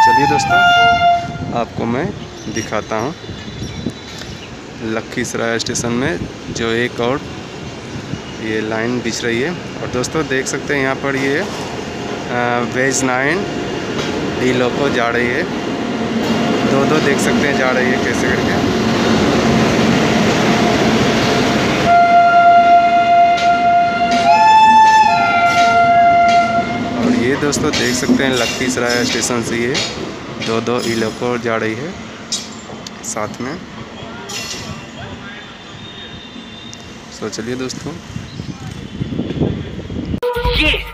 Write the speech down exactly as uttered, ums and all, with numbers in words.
चलिए दोस्तों, आपको मैं दिखाता हूँ लखीसराय स्टेशन में जो एक और ये लाइन बिछ रही है। और दोस्तों देख सकते हैं यहाँ पर ये वेज नाइन डी लोको जा रही है, दो दो देख सकते हैं जा रही है कैसे करके। और ये दोस्तों देख सकते हैं लखीसराय स्टेशन से ये दो दो ई लोको जा रही है साथ में। तो चलिए दोस्तों, ये